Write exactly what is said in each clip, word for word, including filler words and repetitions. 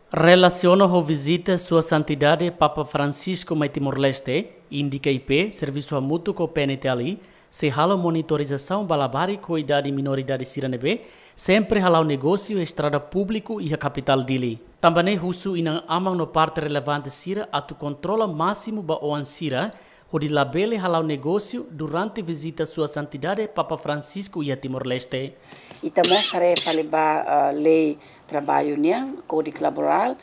Relaciona com visita Sua Santidade Papa Francisco mai Timor-Leste, indica I P, Serviço Mútuo com P N T ali, se hala monitorização balabari com idade e minoridade siranebe, sempre hala o negócio, estrada público e a capital dele. Também russo inang amang no parte relevante sira atu controla máximo ba oan sira, onde labele hala o negócio durante visita Sua Santidade Papa Francisco e a Timor-Leste. E também tarefa levar a lei trabalho niang, Código Laboral,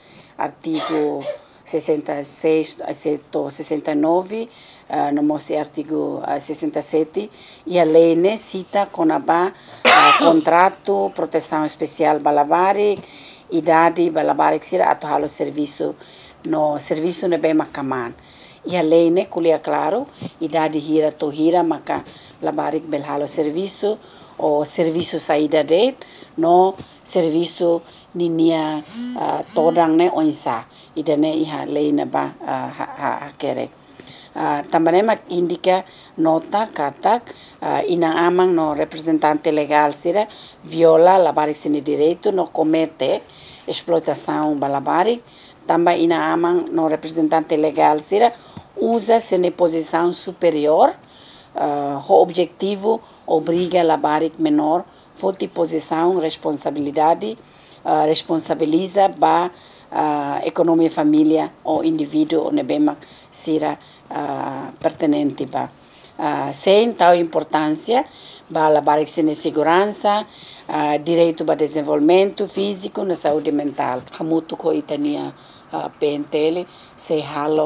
artigo sessenta e seis, sessenta e nove, uh, no nosso artigo uh, sessenta e sete, e a lei ne cita com a ba, uh, contrato, proteção especial balabari, idade balabari que será atual o serviço, no serviço ne bem macaman. E a lei ne culia claro, idade hira to hira maka labari belhalo serviço, o serviço saída de no serviço ninia uh, todang ne onsa ida ne iha lei na ba uh, ha, ha, ha kere uh, também mak indica nota kata uh, inang amang no representante legal sira viola labari sini direito no comete explotação balabari também inang amang no representante legal sira usa sini posição superior. Uh, o objetivo obriga a labaric menor, forte posição, responsabilidade, uh, responsabiliza a uh, economia família ou indivíduo onde bem será uh, pertinente ba. Uh, sem tal importância, ba labaric sem segurança, uh, direito para desenvolvimento físico na saúde mental. Hamutu ko itania uh, P N T L se halo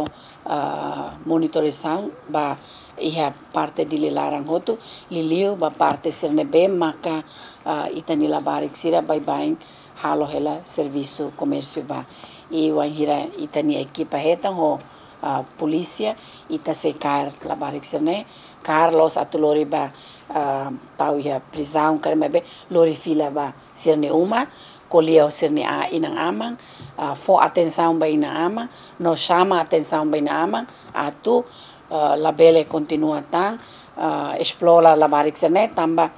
uh, monitorização ba iha parte di larang hotu liliu ba parte sernebe maka uh, itani labarik sira bye bye halo hela serviço comércio ba e wanhira itani equipa heta ho uh, polícia ita se car labarik serne Carlos atulori ba uh, tau ia prisão karmebe lori fila ba serne uma colheu serne a inang amang uh, fo atenção ba inang amang no chama atenção ba inang amang atu Uh, labele continua tang uh, explora labarik sene tamba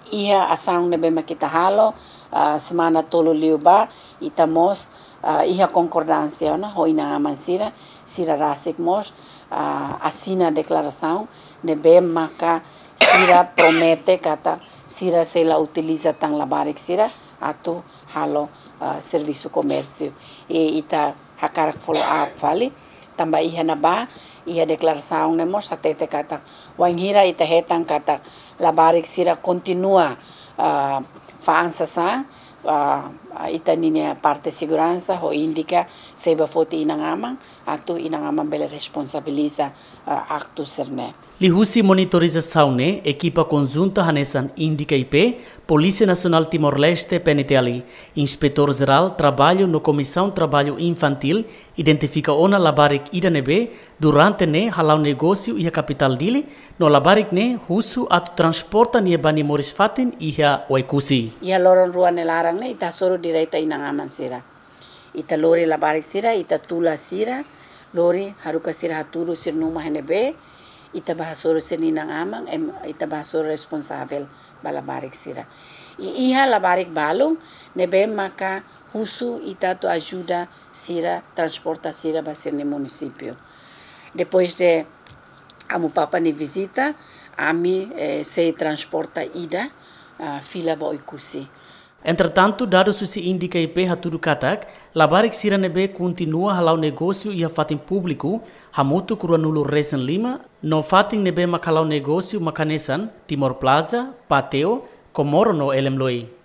ia asang nebe makita halo uh, semana tolo liu ba itamos uh, ia concordância na hoina amansira sira rasik mos uh, assina declaração nebe maka sira promete kata sira se la utiliza tang labarik sira atu halo uh, serviço comércio e ita hakarak follow up vale tamba ia na ba ia declaração nemos até te kata wanghira ita hetang kata labarik sira continua uh, faansa sa uh, ita ninia parte segurança ho indica seba foti inang amang atu inang amang bela responsabiliza uh, acto serne. Lihusi monitorização ne equipa conjunta hanesan indica I P, Polícia Nacional Timor-Leste P N T ali, Inspetor Geral Trabalho no Comissão Trabalho Infantil identifica ona labarik ida nebe durante ne halau negócio e a capital dele no labarik ne husu atu transporta nie bani moris fatin iha waikusi. Ia loron ruan nelarang ne ita soro direita inang aman sira. Ita lori labarik sira ita tula sira lori haruka sira haturu sir numa henebe ita bahasoro seninang amang em ita bahasoro responsável balabarik sira e iha labarik balong nebe maka husu ita to ajuda sira transporta sira basir no município depois de amu papa ni visita ami eh, se transporta ida uh, fila boikusi. Entretanto, dado se indica I P haturu katak, labarik sira nebe continua halau negócio e a fatin público, hamutu kuranulu resen lima, no fatin nebe makalau negócio makanesan, Timor Plaza, Pateo, Komoro no Elemloi.